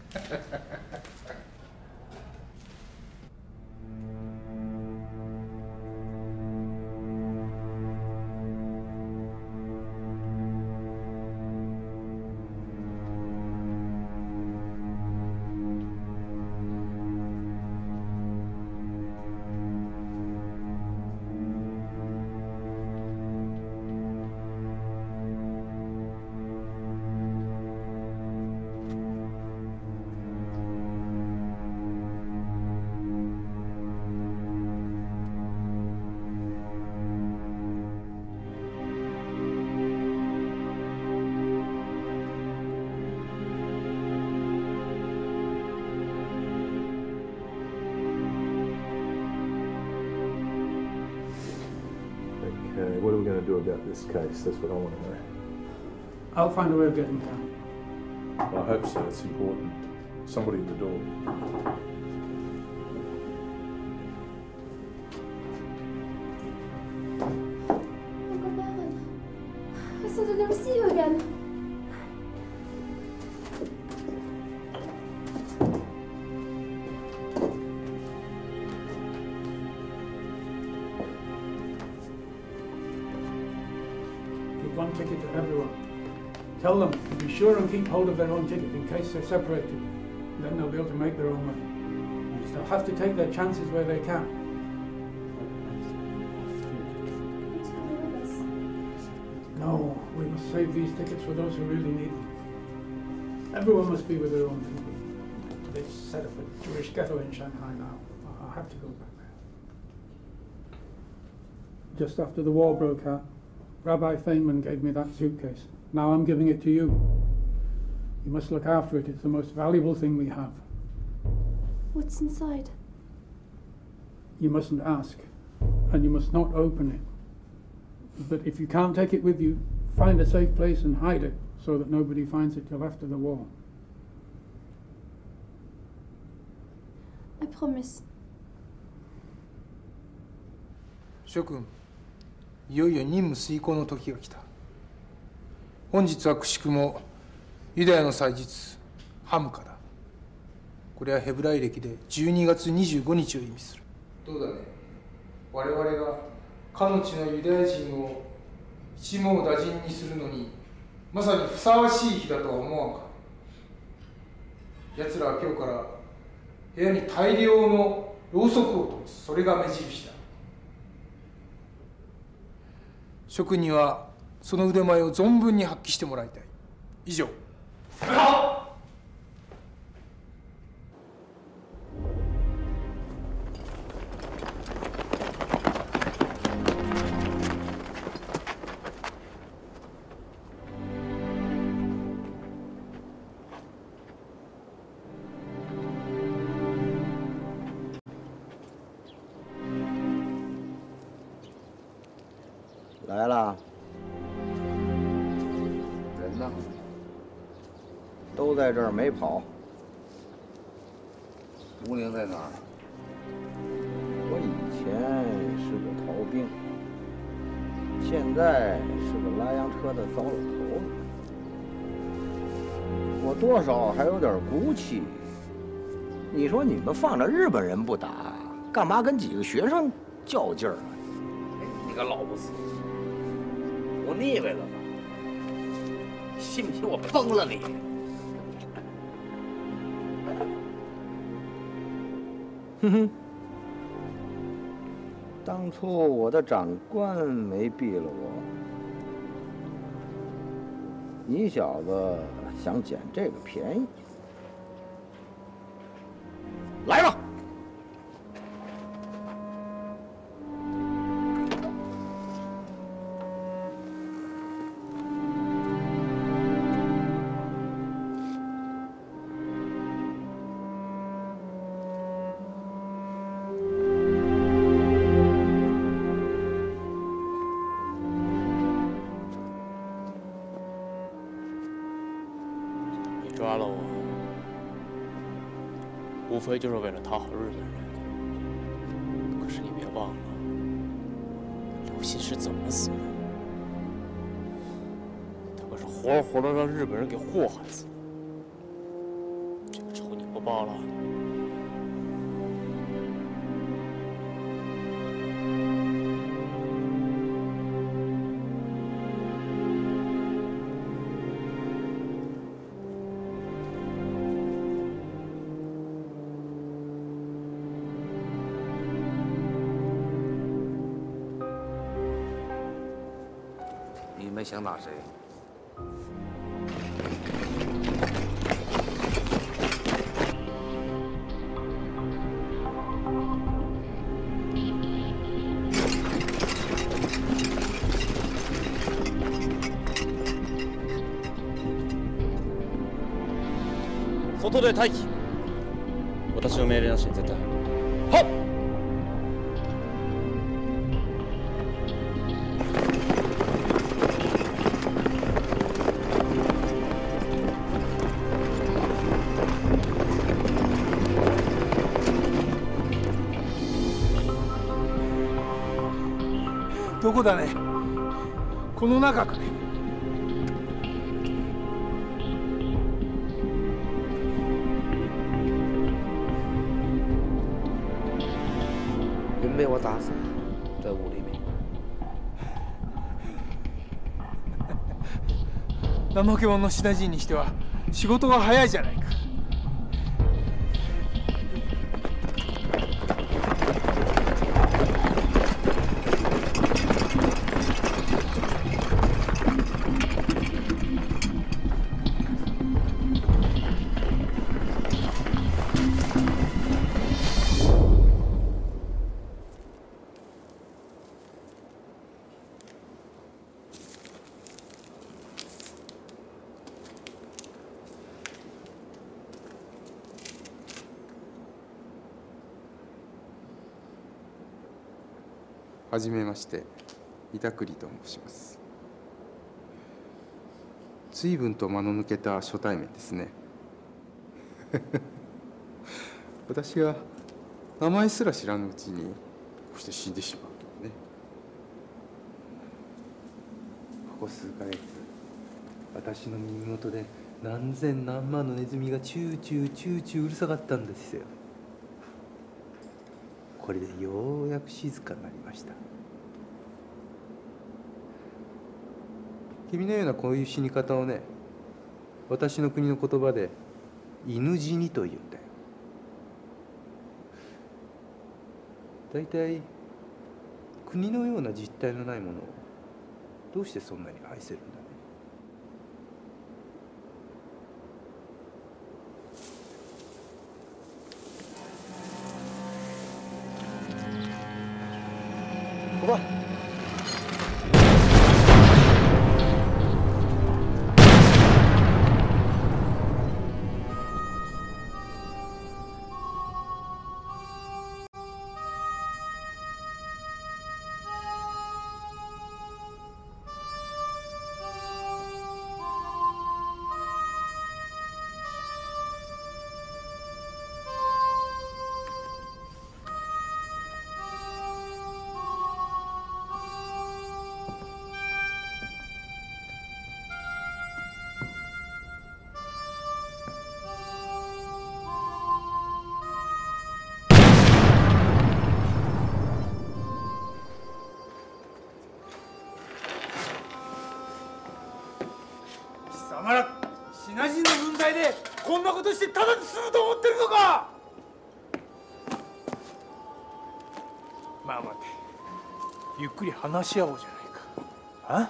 Okay, what are we going to do about this case? That's what I want to know. I'll find a way of getting down. I hope so. It's important. Somebody at the door. Uncle Baron, I thought I'd never see you again. Give one ticket to everyone. Tell them to be sure and keep hold of their own ticket in case they're separated. Then they'll be able to make their own way. They'll have to take their chances where they can. No, we must save these tickets for those who really need them. Everyone must be with their own people. They've set up a Jewish ghetto in Shanghai now. I'll have to go back there. Just after the war broke out, Rabbi Feynman gave me that suitcase. Now I'm giving it to you. You must look after it. It's the most valuable thing we have. What's inside? You mustn't ask, and you must not open it. But if you can't take it with you, find a safe place and hide it so that nobody finds it till after the war. I promise. 諸君、いよいよ任務遂行の時が来た。本日はくしくもユダヤの祭日ハムカだ。これはヘブライ暦でじゅうにがつにじゅうごにちを意味する。どうだね。我々がかの地のユダヤ人を一網打尽にするのにまさにふさわしい日だとは思わんか。奴らは今日から部屋に大量のろうそくを灯す。それが目印だ。諸君にはその腕前を存分に発揮してもらいたい。以上。 来了。人呢？都在这儿没跑。吴宁在哪儿？我以前是个逃兵，现在是个拉洋车的糟老头子。我多少还有点骨气。你说你们放着日本人不打，干嘛跟几个学生较劲儿啊？ 你个老不死！不腻歪了吧？ 信不信我崩了你？ 哼哼，当初我的长官没毙了我，你小子想捡这个便宜？ 来吧！ 抓了我，无非就是为了讨好日本人。可是你别忘了，刘鑫是怎么死的？他可是活活的让日本人给祸害死的。这个仇你不报了？ 你们想打谁？ 外で待機。私の命令なしに絶対。はっ。 どこだね？この中かね？ 人被我打死了，在屋里面。 怠け者のシナジーにしては仕事が早いじゃないか。 はじめまして、板栗と申します。随分と間の抜けた初対面ですね。私が名前すら知らぬうちにこうして死んでしまうとね。ここ数ヶ月、私の耳元で何千何万のネズミがチューチューチューチューうるさかったんですよ。これでようやく静かになりました。君のようなこういう死に方をね、私の国の言葉で犬死にというんだよ。大体国のような実体のないものをどうしてそんなに愛せるんだね。 走吧。 としてただにすると思ってるのか。 まあ待て、ゆっくり話し合おうじゃないか。あ？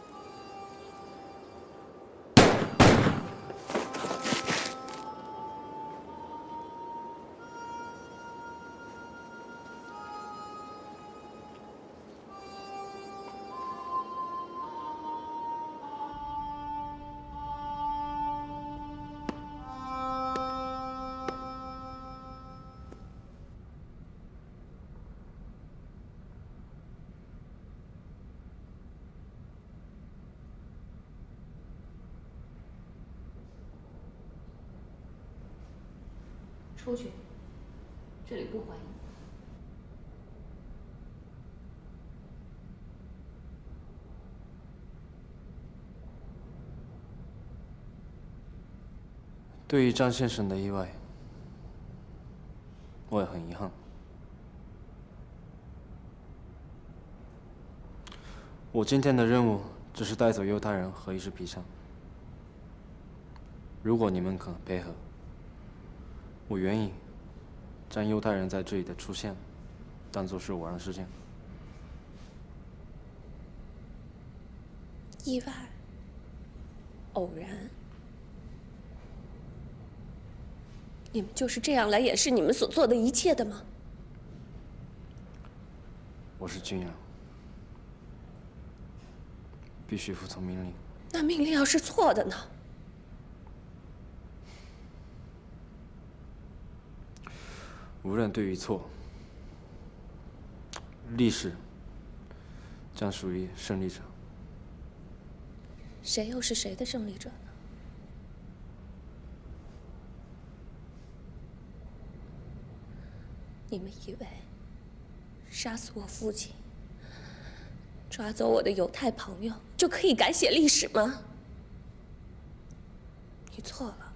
出去，这里不欢迎。 对于张先生的意外，我也很遗憾。我今天的任务只是带走犹太人和一只皮箱。如果你们肯配合，我愿意将犹太人在这里的出现当作是偶然事件。 意外，偶然，你们就是这样来掩饰你们所做的一切的吗？ 我是军人，必须服从命令。 那命令要是错的呢？ 无论对与错，历史将属于胜利者。 谁又是谁的胜利者呢？你们以为杀死我父亲、抓走我的犹太朋友就可以改写历史吗？你错了，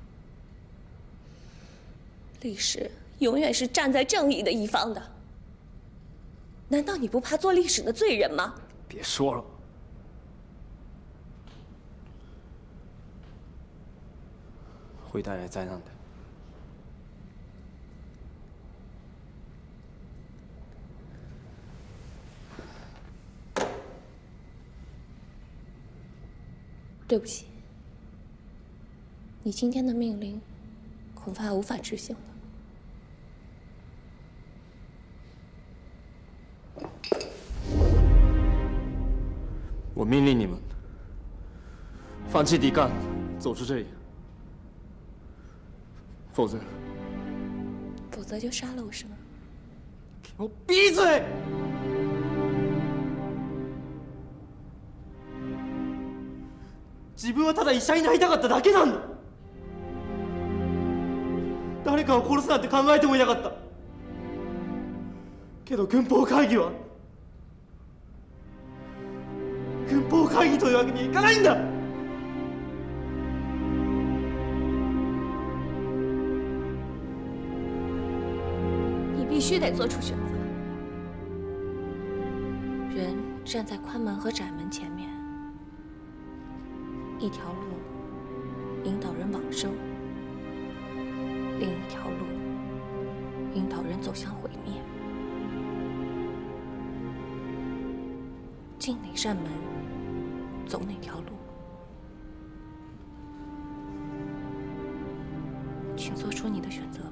历史永远是站在正义的一方的。难道你不怕做历史的罪人吗？ 别说了，会带来灾难的。 对不起，你今天的命令恐怕无法执行了。 我命令你们放弃抵抗，走出这里，否则， 否则就杀了我，是吗？ 给我闭嘴！自分はただ医者になりたかっただけなんだ。誰かを殺すなんて考えてもいなかった。けど軍法会議は軍法会議というわけにはいかないんだ。 你必须得做出选择。人站在宽门和窄门前面，一条路引导人往生，另一条路引导人走向毁灭。进哪扇门，走哪条路，请做出你的选择。